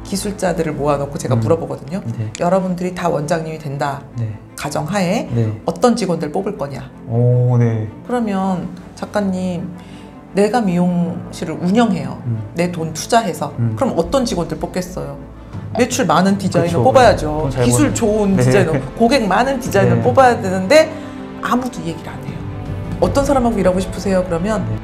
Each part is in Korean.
기술자들을 모아놓고 제가 물어보거든요. 네. 여러분들이 다 원장님이 된다. 네. 가정하에 네. 어떤 직원들 뽑을 거냐. 오, 네. 그러면 작가님, 내가 미용실을 운영해요. 내 돈 투자해서. 그럼 어떤 직원들 뽑겠어요? 매출 많은 디자이너 그쵸. 뽑아야죠. 잘 기술 버는. 좋은 네. 디자이너, 고객 많은 디자이너 네. 뽑아야 되는데 아무도 얘기를 안 해요. 어떤 사람하고 일하고 싶으세요? 그러면 네.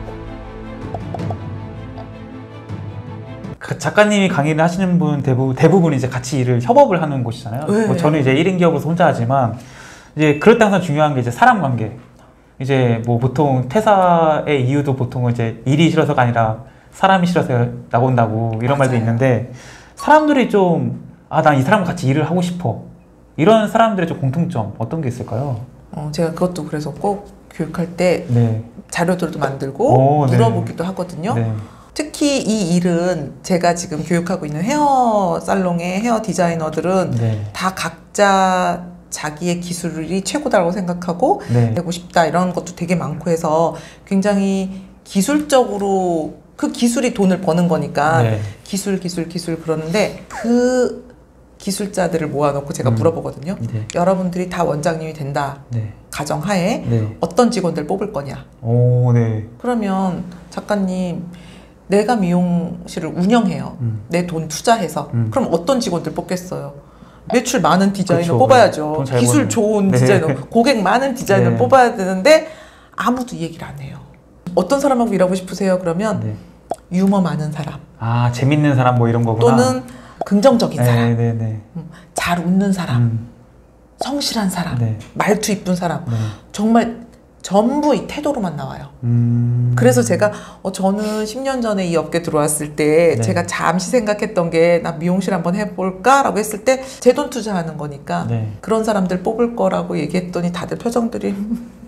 작가님이 강의를 하시는 분 대부분 이제 같이 일을 협업을 하는 곳이잖아요. 네. 뭐 저는 이제 1인 기업으로서 혼자 하지만 이제 그럴 때 항상 중요한 게 이제 사람 관계. 이제 뭐 보통 퇴사의 이유도 보통은 이제 일이 싫어서가 아니라 사람이 싫어서 나온다고 이런 말도 맞아요. 있는데 사람들이 좀 난 이 사람과 같이 일을 하고 싶어. 이런 사람들의 좀 공통점 어떤 게 있을까요? 제가 그것도 그래서 꼭 교육할 때 네. 자료들도 만들고 네. 물어보기도 하거든요. 네. 특히 이 일은 제가 지금 교육하고 있는 헤어 살롱의 헤어 디자이너들은 네. 다 각자 자기의 기술이 최고다라고 생각하고 네. 되고 싶다 이런 것도 되게 많고 해서 굉장히 기술적으로 그 기술이 돈을 버는 거니까 네. 기술 그러는데 그 기술자들을 모아놓고 제가 물어보거든요. 네. 여러분들이 다 원장님이 된다. 네. 가정하에 네. 어떤 직원들 뽑을 거냐. 오, 네. 그러면 작가님, 내가 미용실을 운영해요. 내 돈 투자해서. 그럼 어떤 직원들 뽑겠어요? 매출 많은 디자이너 그쵸. 뽑아야죠. 돈 잘 기술 버는. 좋은 네. 디자이너, 고객 많은 디자이너 네. 뽑아야 되는데 아무도 얘기를 안 해요. 어떤 사람하고 일하고 싶으세요? 그러면 네. 유머 많은 사람 재밌는 사람 뭐 이런 거구나. 또는 긍정적인 사람, 네. 잘 웃는 사람, 성실한 사람, 네. 말투 이쁜 사람, 네. 정말 전부 이 태도로만 나와요. 그래서 제가 저는 10년 전에 이 업계 들어왔을 때 네. 제가 잠시 생각했던 게 나 미용실 한번 해볼까? 라고 했을 때 제 돈 투자하는 거니까 네. 그런 사람들 뽑을 거라고 얘기했더니 다들 표정들이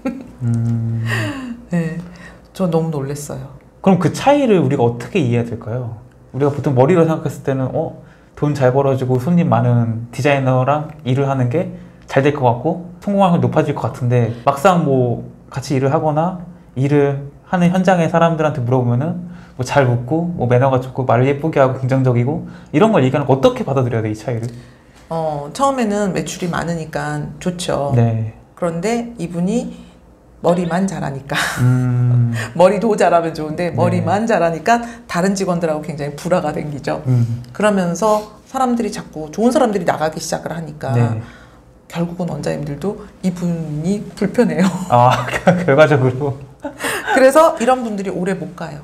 네, 저 너무 놀랐어요. 그럼 그 차이를 우리가 어떻게 이해해야 될까요? 우리가 보통 머리로 생각했을 때는 돈 잘 벌어주고 손님 많은 디자이너랑 일을 하는 게 잘 될 것 같고 성공률이 높아질 것 같은데 막상 뭐 같이 일을 하거나 일을 하는 현장의 사람들한테 물어보면은 뭐 잘 웃고 뭐 매너가 좋고 말을 예쁘게 하고 긍정적이고 이런 걸 얘기하는 거 어떻게 받아들여야 돼, 이 차이를? 처음에는 매출이 많으니까 좋죠. 네. 그런데 이분이 머리만 잘하니까 머리도 잘하면 좋은데 네. 머리만 잘하니까 다른 직원들하고 굉장히 불화가 생기죠. 그러면서 사람들이 자꾸 좋은 사람들이 나가기 시작을 하니까 네. 결국은 원장님들도 이분이 불편해요. 결과적으로. 그래서 이런 분들이 오래 못 가요.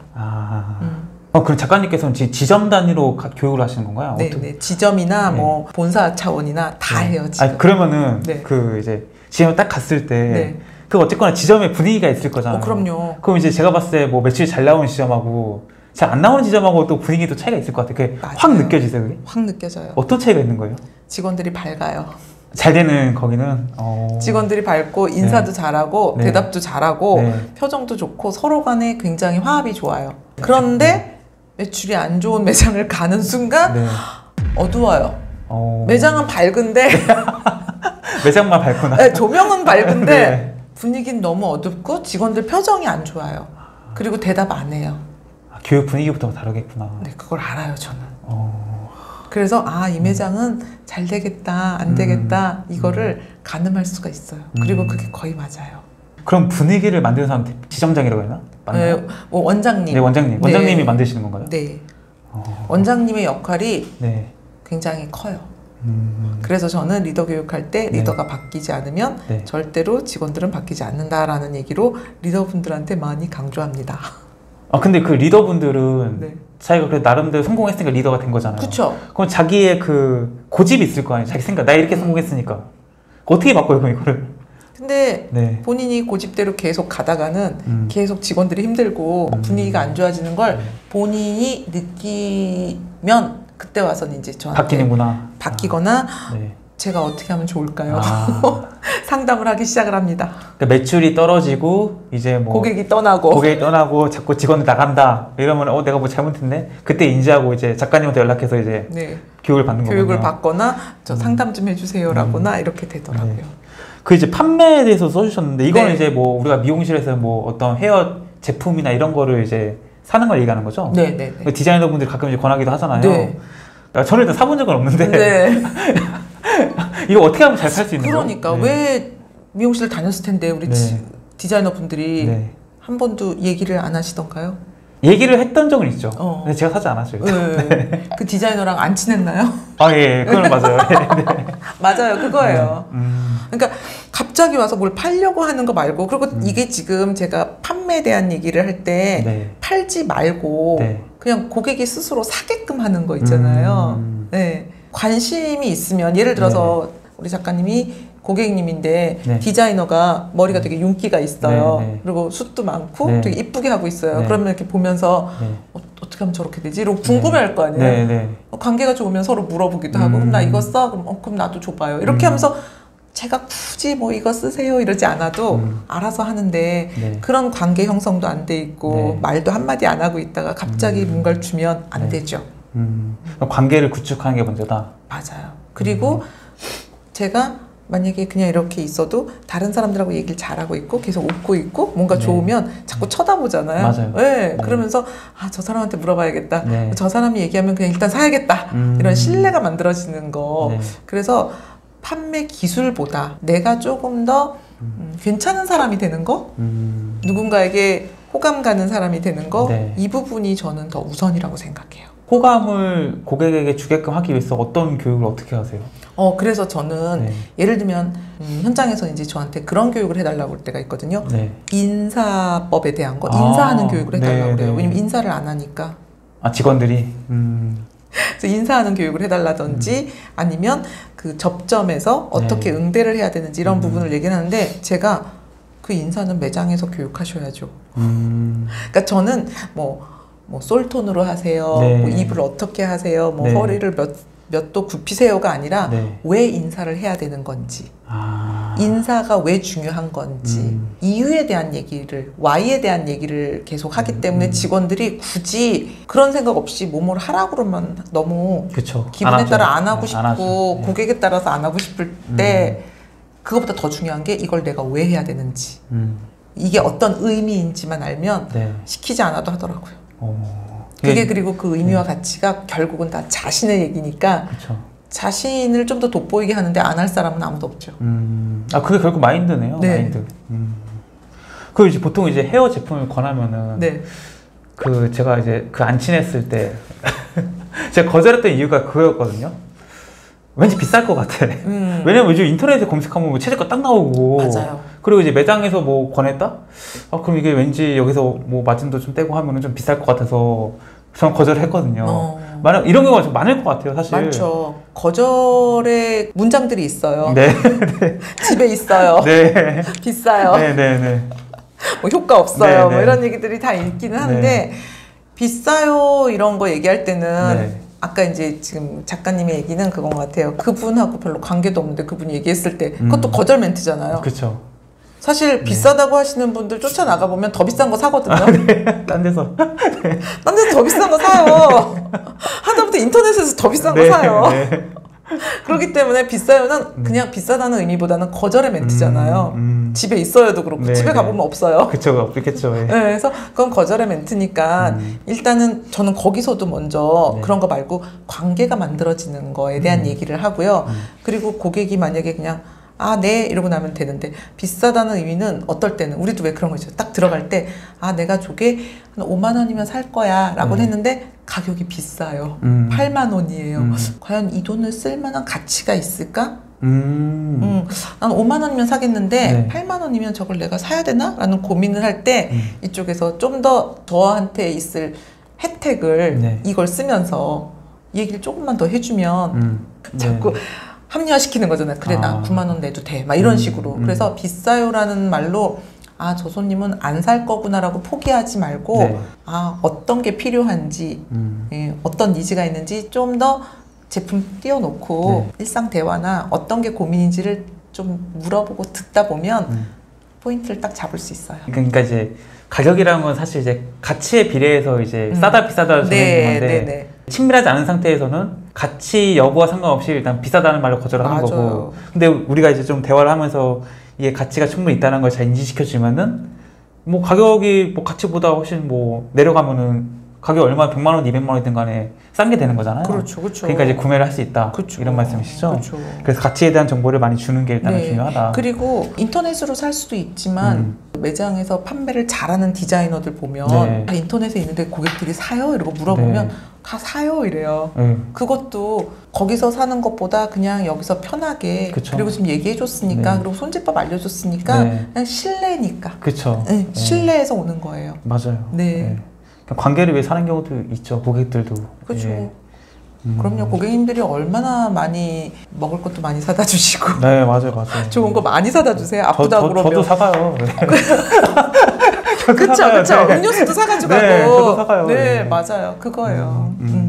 그럼 작가님께서는 지점 단위로 교육을 하시는 건가요? 네. 지점이나 네. 뭐 본사 차원이나 다 해요, 지금. 그러면은 네. 그 이제 지점에 딱 갔을 때 네. 그 어쨌거나 지점의 분위기가 있을 거잖아요. 그럼요. 그럼 이제 제가 봤을 때 뭐 매출이 잘 나오는 지점하고 잘 안 나오는 지점하고 또 분위기도 차이가 있을 것 같아요. 그게 맞아요. 확 느껴지세요, 그게? 확 느껴져요. 어떤 차이가 있는 거예요? 직원들이 밝아요. 잘 되는 거기는 직원들이 밝고 인사도 잘하고 네. 대답도 잘하고 네. 표정도 좋고 서로 간에 굉장히 화합이 좋아요. 그런데 매출이 안 좋은 매장을 가는 순간 네. 어두워요. 매장은 밝은데 매장만 밝구나. 네, 조명은 밝은데 네. 분위기는 너무 어둡고 직원들 표정이 안 좋아요. 그리고 대답 안 해요. 교육 분위기부터 다르겠구나. 네, 그걸 알아요, 저는. 그래서 이 매장은 잘 되겠다, 안 되겠다 이거를 가늠할 수가 있어요. 그리고 그게 거의 맞아요. 그럼 분위기를 만드는 사람 지점장이라고 했나? 맞나요? 네, 뭐 원장님. 네, 원장님. 네. 원장님이 만드시는 건가요? 네. 원장님의 역할이 네. 굉장히 커요. 그래서 저는 리더 교육할 때 리더가 바뀌지 않으면 네. 절대로 직원들은 바뀌지 않는다라는 얘기로 리더분들한테 많이 강조합니다. 근데 그 리더분들은 네. 자기가 그래도 나름대로 성공했으니까 리더가 된 거잖아요. 그쵸? 그럼 자기의 그 고집이 있을 거 아니에요. 자기 생각. 나 이렇게 성공했으니까. 어떻게 바꿔요, 그럼 이거를? 근데 네. 본인이 고집대로 계속 가다가는 계속 직원들이 힘들고 분위기가 안 좋아지는 걸 본인이 느끼면 그때 와서는 이제 저한테 바뀌는구나. 바뀌거나 네. 제가 어떻게 하면 좋을까요? 상담을 하기 시작을 합니다. 그러니까 매출이 떨어지고 이제 뭐 고객이 떠나고 자꾸 직원들 나간다 이러면 내가 뭐 잘못했네. 그때 인지하고 이제 작가님한테 연락해서 이제 네. 교육을 받는 거군요. 교육을 받거나 저 상담 좀 해주세요라거나 이렇게 되더라고요. 네. 그 이제 판매에 대해서 써주셨는데 이거는 네. 이제 뭐 우리가 미용실에서 뭐 어떤 헤어 제품이나 이런 거를 이제 사는 걸 얘기하는 거죠? 네. 디자이너분들이 가끔 이제 권하기도 하잖아요. 네. 저는 일단 사본 적은 없는데 네. 이거 어떻게 하면 잘 살 수 있는 거예요? 그러니까 네. 왜 미용실 다녔을 텐데 우리 네. 디자이너 분들이 네. 한 번도 얘기를 안 하시던가요? 얘기를 했던 적은 있죠. 근데 제가 사지 않았죠. 네. 그 디자이너랑 안 친했나요? 예, 그건 맞아요. 네. 맞아요, 그거예요. 네. 그러니까 갑자기 와서 뭘 팔려고 하는 거 말고, 그리고 이게 지금 제가 판매에 대한 얘기를 할 때 네. 팔지 말고 네. 그냥 고객이 스스로 사게끔 하는 거 있잖아요. 네. 관심이 있으면, 예를 들어서 우리 작가님이 고객님인데 네. 디자이너가 머리가 되게 윤기가 있어요. 네, 네. 그리고 숱도 많고 네. 되게 이쁘게 하고 있어요. 네. 그러면 이렇게 보면서 네. 어떻게 하면 저렇게 되지? 이러고 궁금해할 거 아니에요. 네, 네. 관계가 좋으면 서로 물어보기도 하고, 그럼 나 이거 써? 그럼 나도 줘봐요. 이렇게 하면서 제가 굳이 뭐 이거 쓰세요 이러지 않아도 알아서 하는데, 네. 그런 관계 형성도 안 돼 있고 네. 말도 한마디 안 하고 있다가 갑자기 뭔가를 주면 안 되죠. 관계를 구축하는 게 먼저다. 맞아요. 그리고 제가 만약에 그냥 이렇게 있어도 다른 사람들하고 얘기를 잘하고 있고 계속 웃고 있고 뭔가 네. 좋으면 자꾸 쳐다보잖아요. 맞아요. 네. 그러면서 저 사람한테 물어봐야겠다. 네. 저 사람이 얘기하면 그냥 일단 사야겠다. 이런 신뢰가 만들어지는 거. 네. 그래서 판매 기술보다 내가 조금 더 괜찮은 사람이 되는 거, 누군가에게 호감 가는 사람이 되는 거, 네. 이 부분이 저는 더 우선이라고 생각해요. 호감을 고객에게 주게끔 하기 위해서 어떤 교육을 어떻게 하세요? 그래서 저는 네. 예를 들면 현장에서 이제 저한테 그런 교육을 해달라고 할 때가 있거든요. 네. 인사법에 대한 거, 인사하는 교육을 해달라고 네, 그래요. 네. 왜냐면 인사를 안 하니까. 직원들이. 그래서 인사하는 교육을 해달라든지 아니면 그 접점에서 어떻게 네. 응대를 해야 되는지 이런 부분을 얘기하는데, 제가 그 인사는 매장에서 교육하셔야죠. 그러니까 저는 뭐 솔톤으로 하세요. 네. 뭐 입을 어떻게 하세요. 뭐 네. 허리를 몇 도 굽히세요가 아니라 네. 왜 인사를 해야 되는 건지, 인사가 왜 중요한 건지, 이유에 대한 얘기를, Y에 대한 얘기를 계속 하기 때문에 직원들이 굳이 그런 생각 없이 뭐뭘 하라고 그러면 너무 그쵸. 기분에 따라 안 하고 안 싶고 하죠. 네. 고객에 따라서 안 하고 싶을 때, 그거보다 더 중요한 게 이걸 내가 왜 해야 되는지, 이게 어떤 의미인지만 알면 네. 시키지 않아도 하더라고요. 그게 그리고 그 의미와 가치가 결국은 다 자신의 얘기니까, 그쵸. 자신을 좀 더 돋보이게 하는데 안 할 사람은 아무도 없죠. 그게 결국 마인드네요. 네. 마인드. 그리고 이제 보통 이제 헤어 제품을 권하면은 네. 제가 이제 안 친했을 때 제가 거절했던 이유가 그거였거든요. 왠지 비쌀 것 같아. 왜냐면 요즘 인터넷에 검색하면 뭐 최저가 딱 나오고. 맞아요. 그리고 이제 매장에서 뭐 권했다? 그럼 이게 왠지 여기서 뭐 마진도 좀 떼고 하면은 좀 비쌀 것 같아서 저는 거절을 했거든요. 만약 이런 경우가 좀 많을 것 같아요, 사실. 많죠. 거절의 문장들이 있어요. 네. 집에 있어요. 네. 비싸요. 네. 뭐 효과 없어요. 네, 뭐 네. 이런 얘기들이 다 있기는 한데, 네. 비싸요 이런 거 얘기할 때는 네. 아까 이제 지금 작가님의 얘기는 그건 것 같아요. 그분하고 별로 관계도 없는데 그분이 얘기했을 때 그것도 거절 멘트잖아요. 그쵸. 사실 비싸다고 하시는 분들 쫓아나가 보면 더 비싼 거 사거든요. 딴 데서. 딴 데서 더 비싼 거 사요. 하다못해 인터넷에서 더 비싼 거 사요. 네. 그렇기 때문에 비싸요는 그냥 비싸다는 의미보다는 거절의 멘트잖아요. 집에 있어요도 그렇고, 네, 집에 네. 가보면 없어요. 그쵸, 없겠죠. 예. 네, 그래서 그건 거절의 멘트니까 일단은 저는 거기서도 먼저 네. 그런 거 말고 관계가 만들어지는 거에 대한 얘기를 하고요. 그리고 고객이 만약에 그냥 네 이러고 나면 되는데, 비싸다는 의미는 어떨 때는 우리도 왜 그런 거 있죠. 딱 들어갈 때 내가 저게 한 5만 원이면 살 거야 라고 했는데 가격이 비싸요. 8만 원이에요. 과연 이 돈을 쓸 만한 가치가 있을까? 난 5만 원이면 사겠는데 네. 8만 원이면 저걸 내가 사야 되나? 라는 고민을 할 때 이쪽에서 좀 더 저한테 있을 혜택을 네. 이걸 쓰면서 얘기를 조금만 더 해주면 자꾸 합리화시키는 거잖아요. 그래, 나 9만 원 내도 돼. 막 이런 식으로. 그래서 비싸요라는 말로 저 손님은 안 살 거구나라고 포기하지 말고 네. 어떤 게 필요한지, 어떤 니즈가 있는지 좀 더 제품 띄워놓고 일상 대화나 어떤 게 고민인지를 좀 물어보고 듣다 보면 포인트를 딱 잡을 수 있어요. 그러니까 이제 가격이라는 건 사실 이제 가치에 비례해서 이제 싸다 비싸다 정해진 건데 네. 친밀하지 않은 상태에서는 가치 여부와 상관없이 일단 비싸다는 말로 거절을 하는 맞아요. 거고, 근데 우리가 이제 좀 대화를 하면서 이게 가치가 충분히 있다는 걸 잘 인지시켜 주면은 뭐 가격이 뭐 가치보다 훨씬 뭐 내려가면은 가격 얼마 100만 원, 200만 원이든 간에 싼 게 되는 거잖아요. 그렇죠, 그렇죠. 그러니까 이제 구매를 할 수 있다. 그렇죠. 이런 말씀이시죠? 그렇죠. 그래서 가치에 대한 정보를 많이 주는 게 일단은 네. 중요하다. 그리고 인터넷으로 살 수도 있지만 매장에서 판매를 잘하는 디자이너들 보면 네. 다 인터넷에 있는데 고객들이 사요? 이러고 물어보면 네. 다 사요 이래요. 네. 그것도 거기서 사는 것보다 그냥 여기서 편하게 그쵸. 그리고 지금 얘기해 줬으니까 네. 그리고 손질법 알려줬으니까 네. 그냥 신뢰니까 그쵸. 네, 신뢰에서 오는 거예요. 맞아요. 네. 그러니까 관계를 위해 사는 경우도 있죠. 고객들도. 그렇죠. 예. 그럼요. 고객님들이 얼마나 많이 먹을 것도 많이 사다 주시고 네, 맞아요, 맞아요. 좋은 거 많이 사다 주세요. 아프다 그러면. 저도 사가요. 네. 저도 그쵸, 사가요. 그쵸. 네. 음료수도 사가지고 네, 가고. 저도 사가요. 네, 네. 맞아요. 그거예요.